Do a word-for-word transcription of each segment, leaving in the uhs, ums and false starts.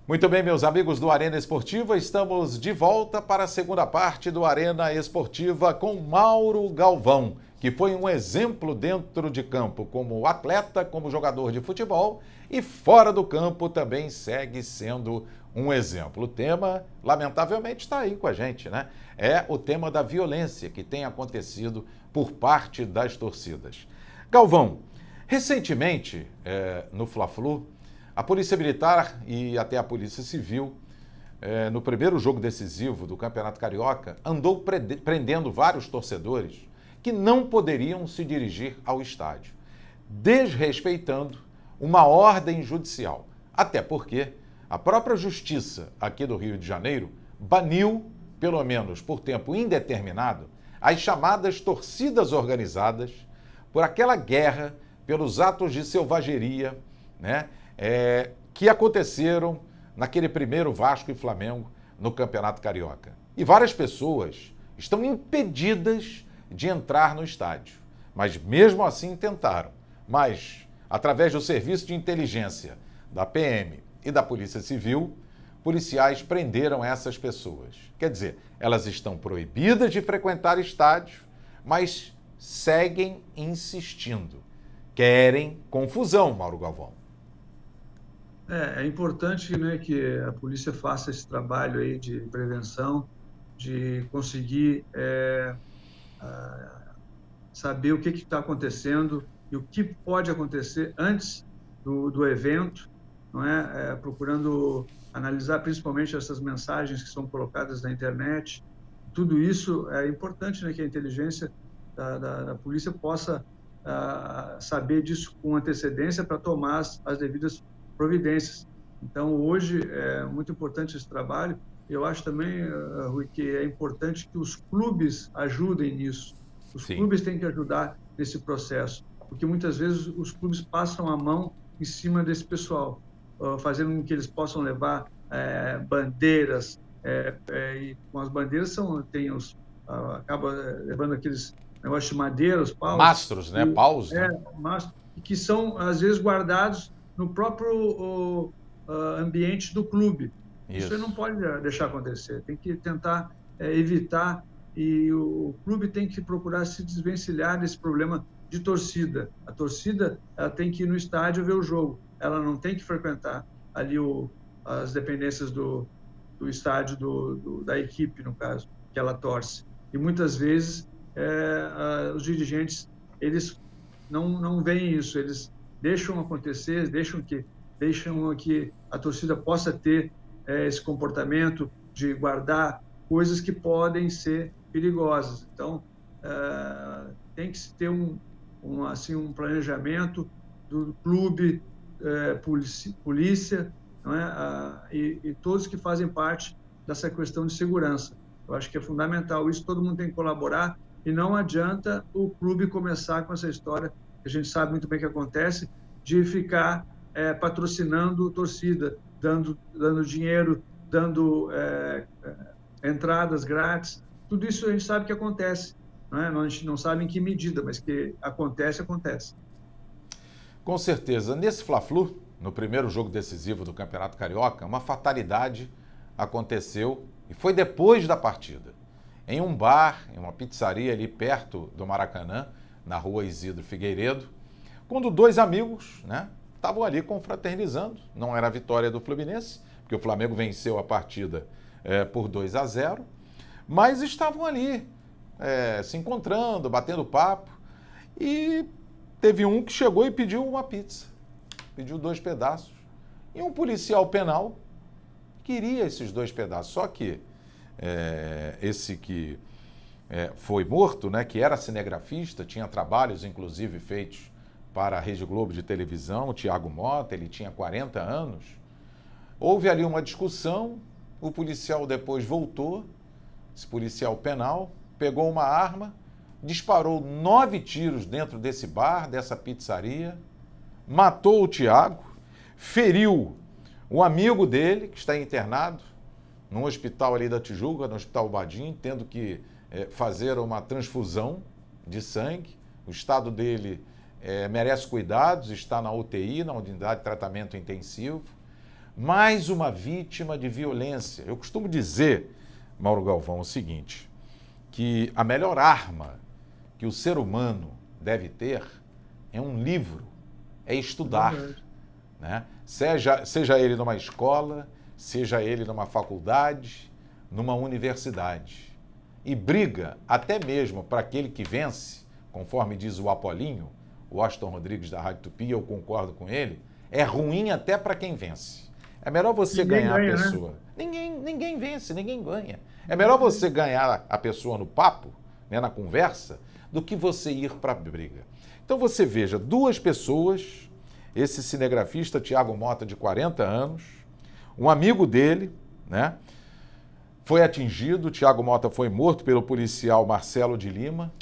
Muito bem, meus amigos do Arena Esportiva, estamos de volta para a segunda parte do Arena Esportiva com Mauro Galvão, que foi um exemplo dentro de campo como atleta, como jogador de futebol e fora do campo também segue sendo um exemplo. O tema, lamentavelmente, está aí com a gente, né? É o tema da violência que tem acontecido por parte das torcidas. Galvão, recentemente, é, no Fla-Flu, a Polícia Militar e até a Polícia Civil, eh, no primeiro jogo decisivo do Campeonato Carioca, andou prendendo vários torcedores que não poderiam se dirigir ao estádio, desrespeitando uma ordem judicial. Até porque a própria Justiça aqui do Rio de Janeiro baniu, pelo menos por tempo indeterminado, as chamadas torcidas organizadas por aquela guerra, pelos atos de selvageria, né? É, que aconteceram naquele primeiro Vasco e Flamengo no Campeonato Carioca. E várias pessoas estão impedidas de entrar no estádio, mas mesmo assim tentaram. Mas, através do Serviço de Inteligência da P M e da Polícia Civil, policiais prenderam essas pessoas. Quer dizer, elas estão proibidas de frequentar estádios, mas seguem insistindo. Querem confusão, Mauro Galvão. É, é importante, né, que a polícia faça esse trabalho aí de prevenção, de conseguir é, a, saber o que está acontecendo e o que pode acontecer antes do, do evento, não é? É, procurando analisar principalmente essas mensagens que são colocadas na internet. Tudo isso é importante, né, que a inteligência da, da, da polícia possa a, saber disso com antecedência para tomar as, as devidas providências. Então, hoje é muito importante esse trabalho. Eu acho também, Rui, que é importante que os clubes ajudem nisso. Os Sim. clubes têm que ajudar nesse processo, porque muitas vezes os clubes passam a mão em cima desse pessoal, fazendo com que eles possam levar é, bandeiras, é, é, e com as bandeiras são, tem os, acaba levando aqueles negócios de madeira, os paus. Mastros, né? E, Paus, é, né? mastros, que são, às vezes, guardados no próprio o, uh, ambiente do clube. Isso, Isso não pode deixar acontecer, tem que tentar é, evitar, e o, o clube tem que procurar se desvencilhar desse problema de torcida. A torcida ela tem que ir no estádio ver o jogo, ela não tem que frequentar ali o, as dependências do, do estádio do, do, da equipe, no caso, que ela torce. E muitas vezes é, uh, os dirigentes eles não, não veem isso, eles deixam acontecer, deixam que, deixam que a torcida possa ter é, esse comportamento de guardar coisas que podem ser perigosas. Então, é, tem que se ter um, um, assim, um planejamento do clube, é, polícia, polícia não é? Ah, e, e todos que fazem parte dessa questão de segurança. Eu acho que é fundamental isso, todo mundo tem que colaborar e não adianta o clube começar com essa história a gente sabe muito bem que acontece, de ficar é, patrocinando torcida, dando, dando dinheiro, dando é, é, entradas grátis. Tudo isso a gente sabe que acontece. Não é? A gente não sabe em que medida, mas que acontece, acontece. Com certeza. Nesse Fla-Flu, no primeiro jogo decisivo do Campeonato Carioca, uma fatalidade aconteceu e foi depois da partida. Em um bar, em uma pizzaria ali perto do Maracanã, na rua Isidro Figueiredo, quando dois amigos, né, estavam ali confraternizando. Não era a vitória do Fluminense, porque o Flamengo venceu a partida é, por dois a zero, mas estavam ali é, se encontrando, batendo papo, e teve um que chegou e pediu uma pizza, pediu dois pedaços, e um policial penal queria esses dois pedaços, só que é, esse que É, foi morto, né, que era cinegrafista, tinha trabalhos, inclusive, feitos para a Rede Globo de televisão, o Thiago Mota, ele tinha quarenta anos. Houve ali uma discussão, o policial depois voltou, esse policial penal, pegou uma arma, disparou nove tiros dentro desse bar, dessa pizzaria, matou o Thiago, feriu um amigo dele, que está internado, num hospital ali da Tijuca, no Hospital Badim, tendo que É, fazer uma transfusão de sangue. O estado dele é, merece cuidados, está na U T I, na unidade de tratamento intensivo. mais uma vítima de violência. Eu costumo dizer, Mauro Galvão, o seguinte, que a melhor arma que o ser humano deve ter é um livro, é estudar, né? Seja, seja ele numa escola, seja ele numa faculdade, numa universidade. E briga até mesmo para aquele que vence, conforme diz o Apolinho, o Washington Rodrigues da Rádio Tupi, eu concordo com ele, é ruim até para quem vence. É melhor você ninguém ganhar ganha, a pessoa. Né? Ninguém, ninguém vence, ninguém ganha. É melhor você ganhar a pessoa no papo, né, na conversa, do que você ir para a briga. Então você veja, duas pessoas, esse cinegrafista Tiago Mota, de quarenta anos, um amigo dele, né, foi atingido, Tiago Mota foi morto pelo policial Marcelo de Lima.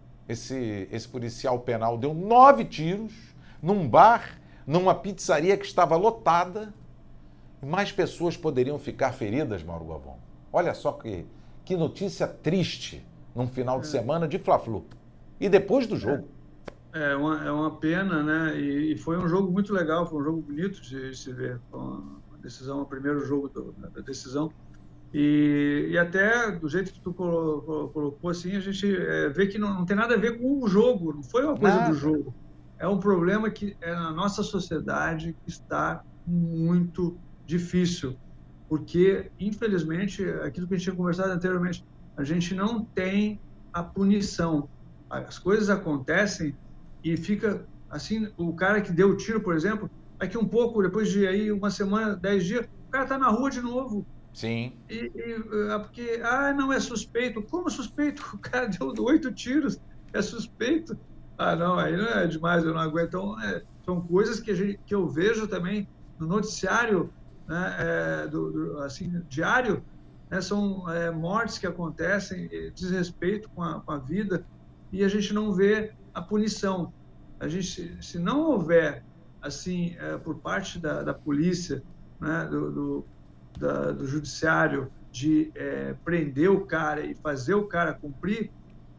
Esse, esse policial penal deu nove tiros num bar, numa pizzaria que estava lotada. E mais pessoas poderiam ficar feridas, Mauro Galvão. Olha só que, que notícia triste num final de semana de Fla-Flu. E depois do jogo. É, é, uma, é uma pena, né? E, e foi um jogo muito legal, foi um jogo bonito de, de se ver. Foi uma decisão, o primeiro jogo do, da decisão. E, e até do jeito que tu colocou, colocou assim, a gente é, vê que não, não tem nada a ver com o jogo, não foi uma coisa nada. do jogo. É um problema que é na nossa sociedade que está muito difícil, porque, infelizmente, aquilo que a gente tinha conversado anteriormente, a gente não tem a punição. As coisas acontecem e fica assim, o cara que deu o tiro, por exemplo, daqui um pouco, depois de aí uma semana, dez dias, o cara está na rua de novo. Sim. E, e, porque, ah, não é suspeito. Como suspeito? O cara deu oito tiros, é suspeito? Ah, não, aí não é demais, eu não aguento. Então, é, são coisas que, a gente, que eu vejo também no noticiário, né, é, do, do, assim, diário, né, são é, mortes que acontecem, desrespeito com a, com a vida, e a gente não vê a punição. A gente, se não houver, assim, é, por parte da, da polícia, né, do, do, da, do judiciário, de é, prender o cara e fazer o cara cumprir,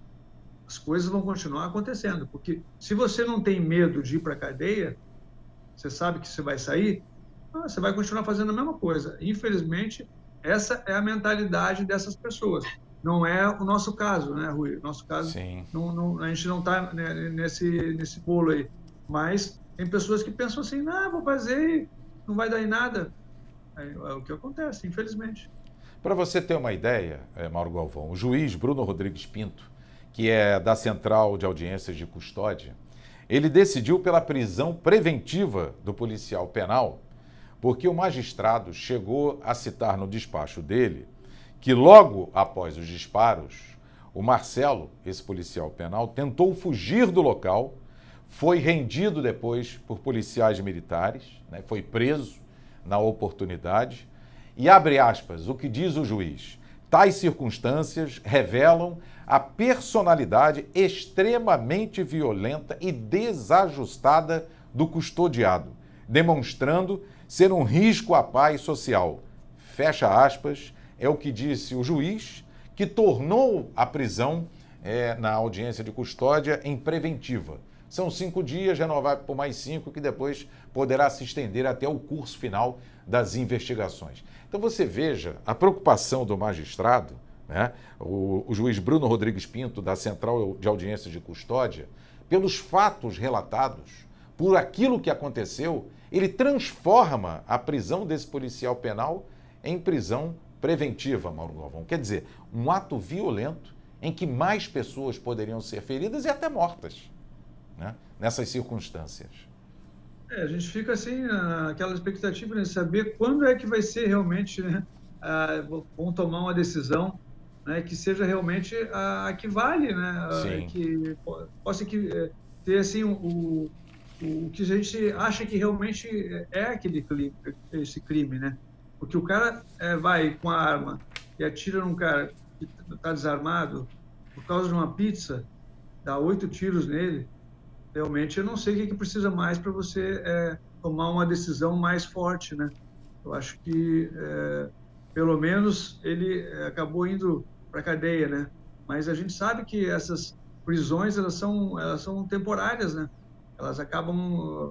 as coisas vão continuar acontecendo. Porque se você não tem medo de ir para a cadeia, você sabe que você vai sair, você vai continuar fazendo a mesma coisa. Infelizmente, essa é a mentalidade dessas pessoas. Não é o nosso caso, né, Rui? O nosso caso, não, não, a gente não está né, nesse, nesse bolo aí. Mas tem pessoas que pensam assim, não, vou fazer e não vai dar em nada. É, é o que acontece, infelizmente. Para você ter uma ideia, é, Mauro Galvão, o juiz Bruno Rodrigues Pinto, que é da Central de Audiências de Custódia, ele decidiu pela prisão preventiva do policial penal, porque o magistrado chegou a citar no despacho dele que logo após os disparos, o Marcelo, esse policial penal, tentou fugir do local, foi rendido depois por policiais militares, né, foi preso na oportunidade e, abre aspas, o que diz o juiz, tais circunstâncias revelam a personalidade extremamente violenta e desajustada do custodiado, demonstrando ser um risco à paz social. Fecha aspas, é o que disse o juiz, que tornou a prisão é, na audiência de custódia em preventiva. São cinco dias, renovável por mais cinco, que depois poderá se estender até o curso final das investigações. Então você veja a preocupação do magistrado, né, o, o juiz Bruno Rodrigues Pinto, da Central de Audiências de Custódia, pelos fatos relatados, por aquilo que aconteceu, ele transforma a prisão desse policial penal em prisão preventiva, Mauro Galvão. Quer dizer, um ato violento em que mais pessoas poderiam ser feridas e até mortas, né, nessas circunstâncias. É, a gente fica assim, naquela expectativa de saber quando é que vai ser realmente, né, a, vão tomar uma decisão, né, que seja realmente a, a que vale, né, a, que possa que, ter assim, o, o que a gente acha que realmente é aquele crime, esse crime, né? Porque o cara é, vai com a arma e atira num cara que está desarmado por causa de uma pizza, dá oito tiros nele, realmente eu não sei o que, que precisa mais para você é, tomar uma decisão mais forte, né? Eu acho que, é, pelo menos, ele acabou indo para a cadeia, né? Mas a gente sabe que essas prisões, elas são, elas são temporárias, né? Elas acabam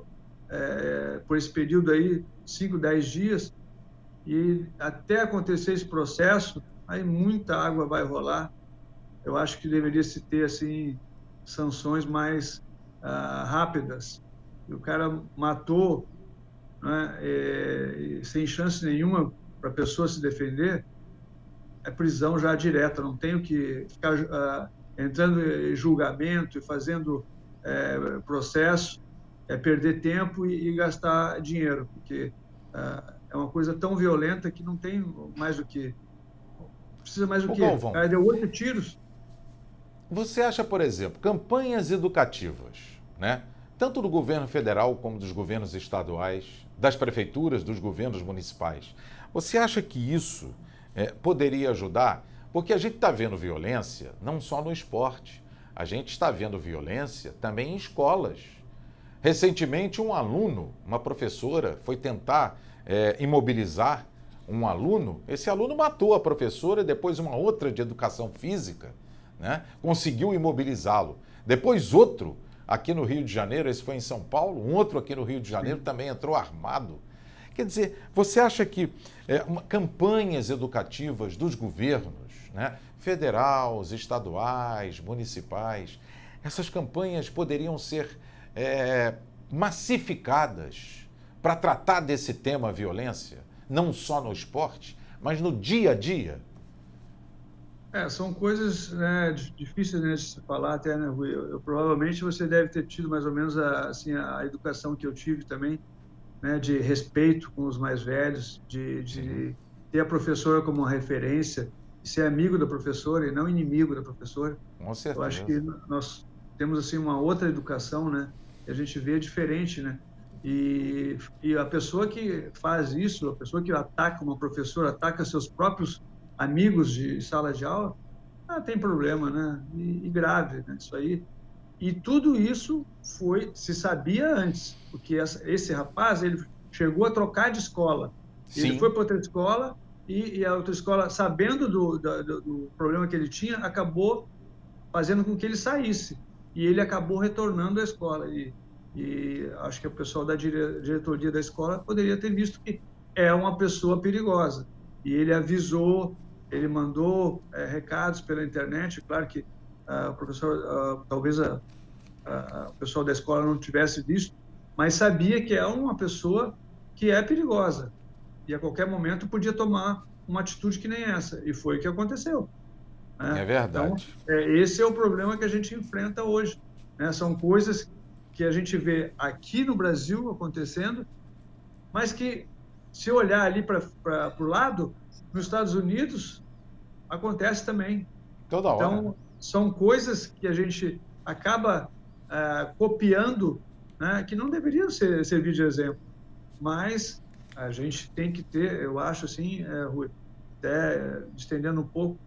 é, por esse período aí, cinco, dez dias, e até acontecer esse processo, aí muita água vai rolar. Eu acho que deveria se ter, assim, sanções mais ah, rápidas. E o cara matou, né, é, sem chance nenhuma para a pessoa se defender, é prisão já direta, não tenho que ficar uh, entrando em julgamento e fazendo é, processo, é perder tempo e, e gastar dinheiro, porque uh, é uma coisa tão violenta que não tem mais o que... Precisa mais o Ô, quê? O Galvão, cara deu oito tiros. você acha, por exemplo, campanhas educativas, né? Tanto do governo federal como dos governos estaduais, das prefeituras, dos governos municipais. Você acha que isso é, poderia ajudar? Porque a gente está vendo violência não só no esporte, a gente está vendo violência também em escolas. Recentemente, um aluno, uma professora, foi tentar é, imobilizar um aluno. Esse aluno matou a professora e depois uma outra de educação física, né, conseguiu imobilizá-lo. Depois outro aqui no Rio de Janeiro, esse foi em São Paulo, um outro aqui no Rio de Janeiro também entrou armado. Quer dizer, você acha que é, uma, campanhas educativas dos governos, né, federais, estaduais, municipais, essas campanhas poderiam ser é, massificadas para tratar desse tema violência, não só no esporte, mas no dia a dia? É, são coisas, né, difíceis, né, de se falar até, né, Rui? Eu, eu, provavelmente você deve ter tido mais ou menos a, assim, a educação que eu tive também, né, de respeito com os mais velhos, de, de ter a professora como uma referência, de ser amigo da professora e não inimigo da professora. Com certeza. Eu acho que nós temos assim uma outra educação, né, que a gente vê diferente, né? E, e a pessoa que faz isso, a pessoa que ataca uma professora, ataca seus próprios amigos de sala de aula, ah, tem problema, né? E, e grave, né? Isso aí. E tudo isso foi, se sabia antes, porque essa, esse rapaz, ele chegou a trocar de escola. Sim. Ele foi para outra escola e, e a outra escola, sabendo do, do, do problema que ele tinha, acabou fazendo com que ele saísse. E ele acabou retornando à escola. E, e acho que o pessoal da dire, diretoria da escola poderia ter visto que é uma pessoa perigosa. E ele avisou, ele mandou é, recados pela internet. Claro que uh, o professor, uh, talvez a, a, o pessoal da escola não tivesse visto, mas sabia que é uma pessoa que é perigosa. E a qualquer momento podia tomar uma atitude que nem essa. E foi o que aconteceu. Né? É verdade. Então, é, esse é o problema que a gente enfrenta hoje. Né? São coisas que a gente vê aqui no Brasil acontecendo, mas que, se olhar ali para o lado, nos Estados Unidos, acontece também. Toda hora. Então, são coisas que a gente acaba uh, copiando, né, que não deveriam ser, servir de exemplo. Mas a gente tem que ter, eu acho assim, é, Rui, até estendendo um pouco,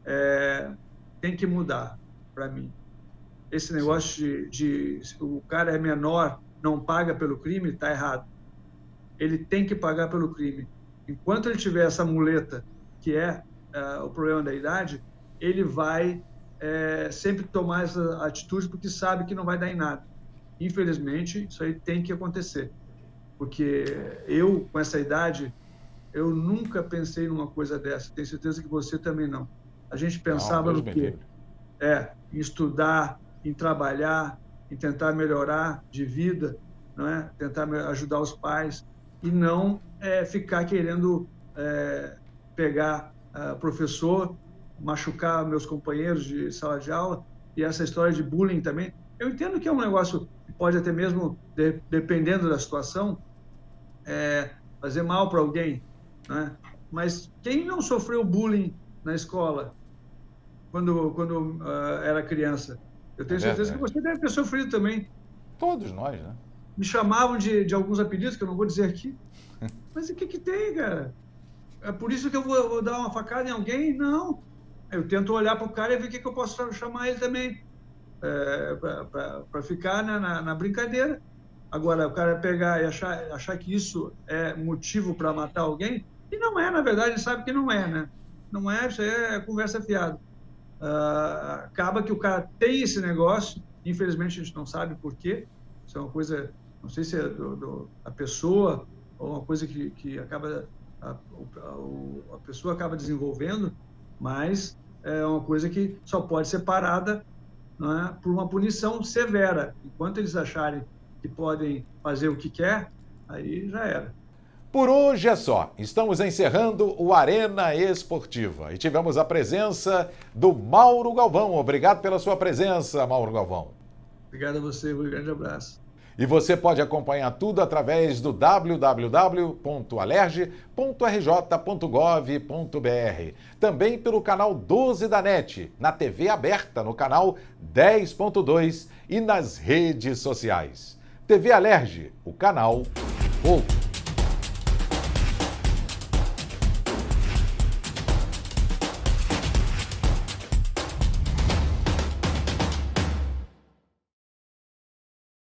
é, tem que mudar para mim. Esse negócio de, de o cara é menor, não paga pelo crime, está errado. Ele tem que pagar pelo crime. Enquanto ele tiver essa muleta, que é uh, o problema da idade, ele vai é, sempre tomar essa atitude porque sabe que não vai dar em nada. Infelizmente, isso aí tem que acontecer. Porque eu, com essa idade, eu nunca pensei numa coisa dessa. Tenho certeza que você também não. A gente pensava não, no quê? É, em estudar, em trabalhar, em tentar melhorar de vida, não é? Tentar ajudar os pais e não é, ficar querendo é, pegar uh, professor, machucar meus companheiros de sala de aula, e essa história de bullying também. Eu entendo que é um negócio que pode até mesmo, de, dependendo da situação, é, fazer mal para alguém, né? Mas quem não sofreu bullying na escola quando, quando uh, era criança? Eu tenho é certeza que você deve ter sofrido também. Todos nós, né? Me chamavam de, de alguns apelidos que eu não vou dizer aqui. Mas o que que tem, cara? É por isso que eu vou, vou dar uma facada em alguém? Não. Eu tento olhar para o cara e ver o que, que eu posso chamar ele também. É, para ficar na, na, na brincadeira. Agora, o cara pegar e achar, achar que isso é motivo para matar alguém, e não é, na verdade, ele sabe que não é, né? Não é, isso aí é conversa fiada. Uh, acaba que o cara tem esse negócio, infelizmente a gente não sabe por quê, isso é uma coisa Não sei se é do, do, a pessoa ou uma coisa que, que acaba a, a, a pessoa acaba desenvolvendo, mas é uma coisa que só pode ser parada, não é, por uma punição severa. Enquanto eles acharem que podem fazer o que quer, aí já era. Por hoje é só. Estamos encerrando o Arena Esportiva e tivemos a presença do Mauro Galvão. Obrigado pela sua presença, Mauro Galvão. Obrigado a você, um grande abraço. E você pode acompanhar tudo através do w w w ponto alerj ponto r j ponto gov ponto b r. Também pelo canal doze da NET, na T V aberta, no canal dez ponto dois e nas redes sociais. T V Alerj, o canal Povo.